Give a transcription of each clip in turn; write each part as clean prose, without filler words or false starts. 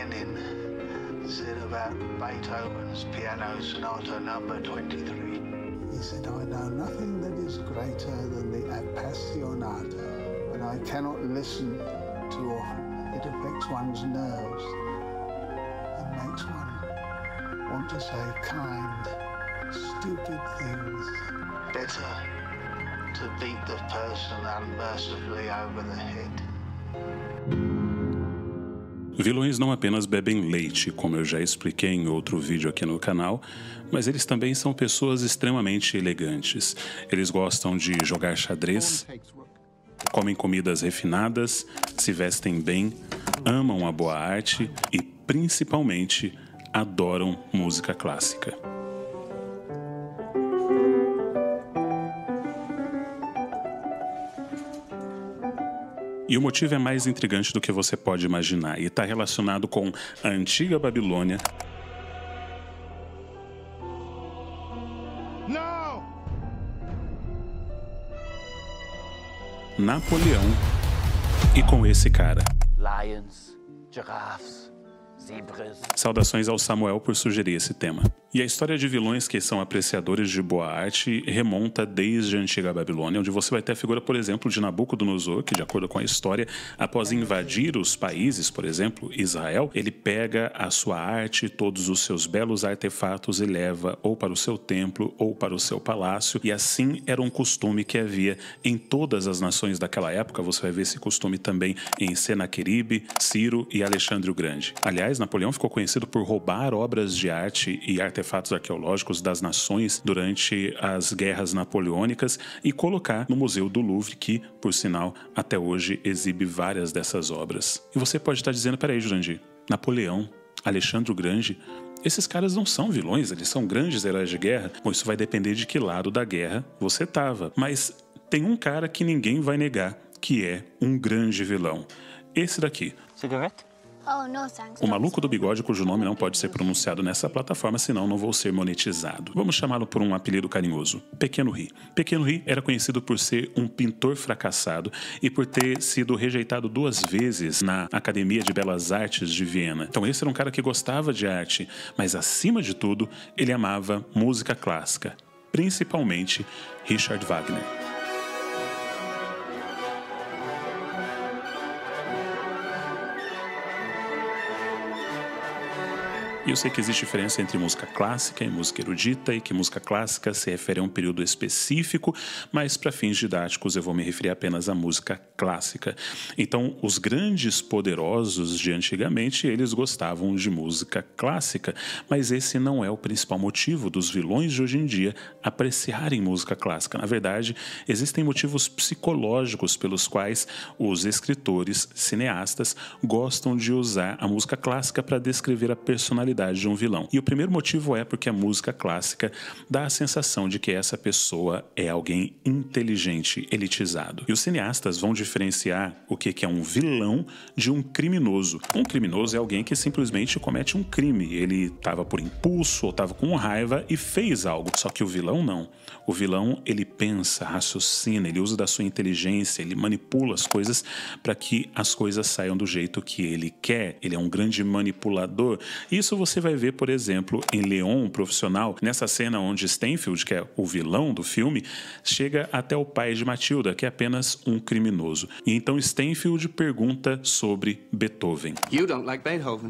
Lenin said about Beethoven's Piano Sonata number 23. He said, I know nothing that is greater than the Appassionata, and I cannot listen too often. It affects one's nerves and makes one want to say kind, stupid things. Better to beat the person unmercifully over the head. Vilões não apenas bebem leite, como eu já expliquei em outro vídeo aqui no canal, mas eles também são pessoas extremamente elegantes. Eles gostam de jogar xadrez, comem comidas refinadas, se vestem bem, amam a boa arte e, principalmente, adoram música clássica. E o motivo é mais intrigante do que você pode imaginar e está relacionado com a antiga Babilônia, Napoleão e com esse cara. Lions, giraffes, zebras. Saudações ao Samuel por sugerir esse tema. E a história de vilões que são apreciadores de boa arte remonta desde a antiga Babilônia, onde você vai ter a figura, por exemplo, de Nabucodonosor, que, de acordo com a história, após invadir os países, por exemplo, Israel, ele pega a sua arte, todos os seus belos artefatos e leva ou para o seu templo ou para o seu palácio, e assim era um costume que havia em todas as nações daquela época. Você vai ver esse costume também em Senaqueribe, Ciro e Alexandre o Grande. Aliás, Napoleão ficou conhecido por roubar obras de arte e artefatos arqueológicos das nações durante as guerras napoleônicas e colocar no Museu do Louvre, que, por sinal, até hoje exibe várias dessas obras. E você pode estar dizendo, peraí, Jurandir, Napoleão, Alexandre o Grande, esses caras não são vilões, eles são grandes heróis de guerra? Bom, isso vai depender de que lado da guerra você estava. Mas tem um cara que ninguém vai negar, que é um grande vilão. Esse daqui. Cigarette? Oh, no, thanks. O maluco do bigode, cujo nome não pode ser pronunciado nessa plataforma, senão não vou ser monetizado. Vamos chamá-lo por um apelido carinhoso, Pequeno Ri. Pequeno Ri era conhecido por ser um pintor fracassado e por ter sido rejeitado 2 vezes na Academia de Belas Artes de Viena. Então esse era um cara que gostava de arte, mas acima de tudo, ele amava música clássica, principalmente Richard Wagner. E eu sei que existe diferença entre música clássica e música erudita e que música clássica se refere a um período específico, mas para fins didáticos eu vou me referir apenas à música clássica. Então, os grandes poderosos de antigamente, eles gostavam de música clássica, mas esse não é o principal motivo dos vilões de hoje em dia apreciarem música clássica. Na verdade, existem motivos psicológicos pelos quais os escritores, cineastas, gostam de usar a música clássica para descrever a personalidade de um vilão. E o primeiro motivo é porque a música clássica dá a sensação de que essa pessoa é alguém inteligente, elitizado. E os cineastas vão diferenciar o que é um vilão de um criminoso. Um criminoso é alguém que simplesmente comete um crime. Ele estava por impulso ou estava com raiva e fez algo. Só que o vilão não. O vilão, ele pensa, raciocina, ele usa da sua inteligência, ele manipula as coisas para que as coisas saiam do jeito que ele quer. Ele é um grande manipulador. Isso você vai ver, por exemplo, em Leon, Profissional, nessa cena onde Stanfield, que é o vilão do filme, chega até o pai de Matilda, que é apenas um criminoso. E então Stanfield pergunta sobre Beethoven. You don't like Beethoven.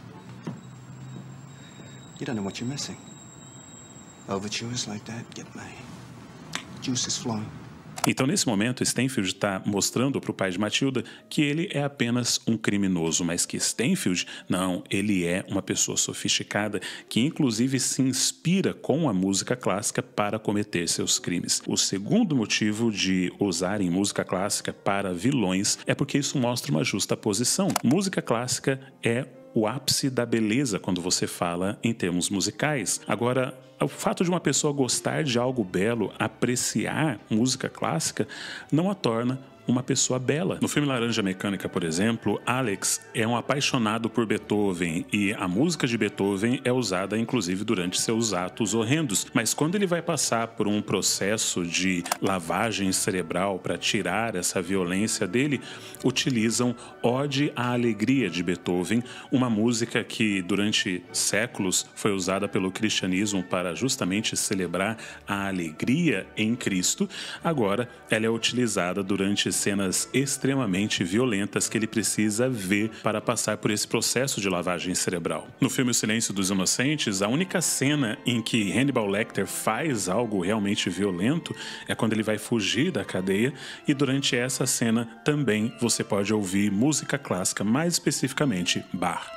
You don't know what you're missing. Overtures like that get my juices flowing. Então, nesse momento, Stanfield está mostrando para o pai de Matilda que ele é apenas um criminoso, mas que Stanfield, não, ele é uma pessoa sofisticada que, inclusive, se inspira com a música clássica para cometer seus crimes. O segundo motivo de usarem música clássica para vilões é porque isso mostra uma justa posição. Música clássica é o ápice da beleza quando você fala em termos musicais. Agora, o fato de uma pessoa gostar de algo belo, apreciar música clássica, não a torna uma pessoa bela. No filme Laranja Mecânica, por exemplo, Alex é um apaixonado por Beethoven e a música de Beethoven é usada inclusive durante seus atos horrendos. Mas quando ele vai passar por um processo de lavagem cerebral para tirar essa violência dele, utilizam Ode à Alegria de Beethoven, uma música que durante séculos foi usada pelo cristianismo para justamente celebrar a alegria em Cristo. Agora ela é utilizada durante cenas extremamente violentas que ele precisa ver para passar por esse processo de lavagem cerebral. No filme O Silêncio dos Inocentes, a única cena em que Hannibal Lecter faz algo realmente violento é quando ele vai fugir da cadeia, e durante essa cena também você pode ouvir música clássica, mais especificamente Bach.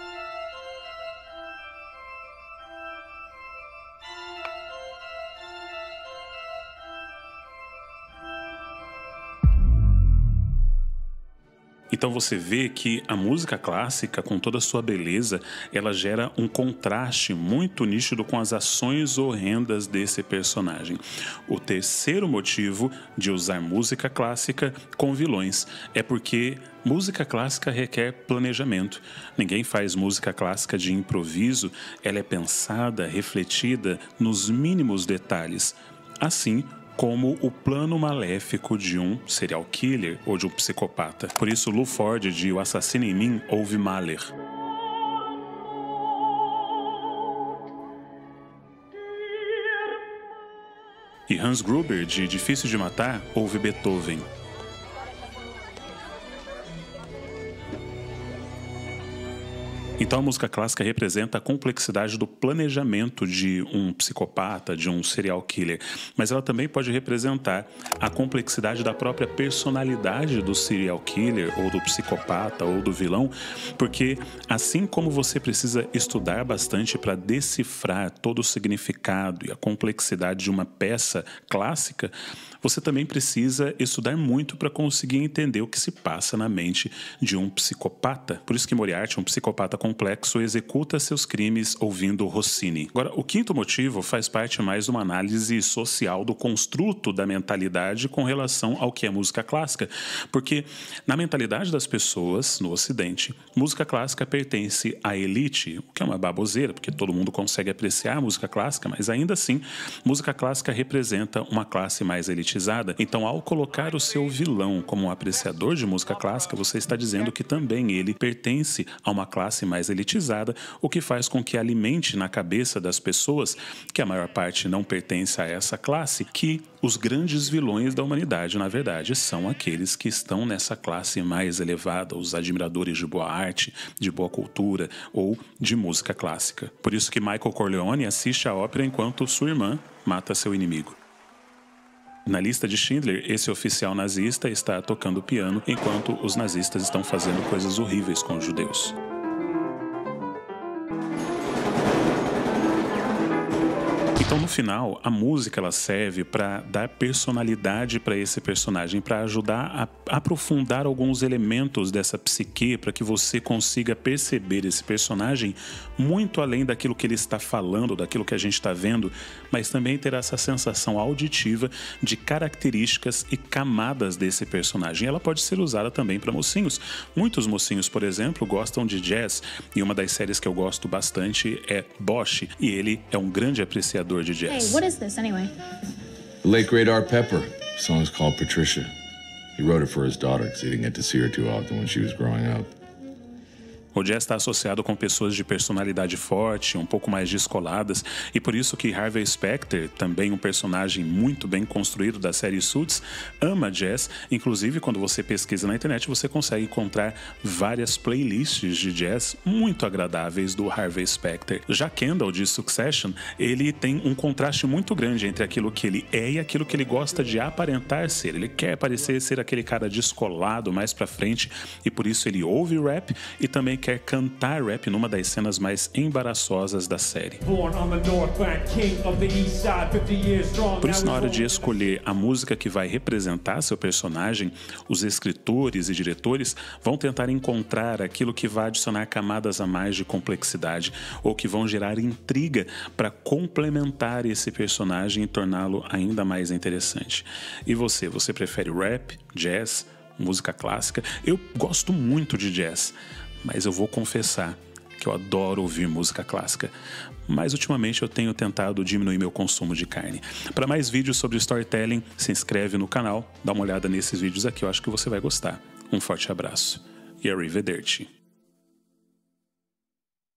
Então você vê que a música clássica, com toda a sua beleza, ela gera um contraste muito nítido com as ações horrendas desse personagem. O terceiro motivo de usar música clássica com vilões é porque música clássica requer planejamento. Ninguém faz música clássica de improviso, ela é pensada, refletida nos mínimos detalhes. Assim como o plano maléfico de um serial killer ou de um psicopata. Por isso, Lou Ford, de O Assassino em Mim, ouve Mahler. E Hans Gruber, de Difícil de Matar, ouve Beethoven. Então a música clássica representa a complexidade do planejamento de um psicopata, de um serial killer, mas ela também pode representar a complexidade da própria personalidade do serial killer, ou do psicopata, ou do vilão, porque assim como você precisa estudar bastante para decifrar todo o significado e a complexidade de uma peça clássica, você também precisa estudar muito para conseguir entender o que se passa na mente de um psicopata. Por isso que Moriarty, um psicopata complexo, executa seus crimes ouvindo Rossini. Agora, o quinto motivo faz parte mais de uma análise social do construto da mentalidade com relação ao que é música clássica. Porque na mentalidade das pessoas, no Ocidente, música clássica pertence à elite, o que é uma baboseira, porque todo mundo consegue apreciar a música clássica, mas ainda assim, música clássica representa uma classe mais elitizada. Então, ao colocar o seu vilão como um apreciador de música clássica, você está dizendo que também ele pertence a uma classe mais elitizada, o que faz com que alimente na cabeça das pessoas, que a maior parte não pertence a essa classe, que os grandes vilões da humanidade, na verdade, são aqueles que estão nessa classe mais elevada, os admiradores de boa arte, de boa cultura ou de música clássica. Por isso que Michael Corleone assiste a ópera enquanto sua irmã mata seu inimigo. Na lista de Schindler, esse oficial nazista está tocando piano enquanto os nazistas estão fazendo coisas horríveis com os judeus. Então, no final, a música ela serve para dar personalidade para esse personagem, para ajudar a aprofundar alguns elementos dessa psique, para que você consiga perceber esse personagem muito além daquilo que ele está falando, daquilo que a gente está vendo, mas também ter essa sensação auditiva de características e camadas desse personagem. Ela pode ser usada também para mocinhos. Muitos mocinhos, por exemplo, gostam de jazz, e uma das séries que eu gosto bastante é Bosch, e ele é um grande apreciador de jazz. Hey, what is this anyway? The late great Art Pepper. The song is called Patricia. He wrote it for his daughter because he didn't get to see her too often when she was growing up. O jazz está associado com pessoas de personalidade forte, um pouco mais descoladas, e por isso que Harvey Specter, também um personagem muito bem construído da série Suits, ama jazz. Inclusive, quando você pesquisa na internet, você consegue encontrar várias playlists de jazz muito agradáveis do Harvey Specter. Já Kendall, de Succession, ele tem um contraste muito grande entre aquilo que ele é e aquilo que ele gosta de aparentar ser. Ele quer parecer ser aquele cara descolado mais pra frente, e por isso ele ouve rap e também quer quer cantar rap numa das cenas mais embaraçosas da série. Por isso, na hora de escolher a música que vai representar seu personagem, os escritores e diretores vão tentar encontrar aquilo que vai adicionar camadas a mais de complexidade ou que vão gerar intriga para complementar esse personagem e torná-lo ainda mais interessante. E você prefere rap, jazz, música clássica? Eu gosto muito de jazz, mas eu vou confessar que eu adoro ouvir música clássica. Mas ultimamente eu tenho tentado diminuir meu consumo de carne. Para mais vídeos sobre storytelling, se inscreve no canal, dá uma olhada nesses vídeos aqui, eu acho que você vai gostar. Um forte abraço e arrivederci.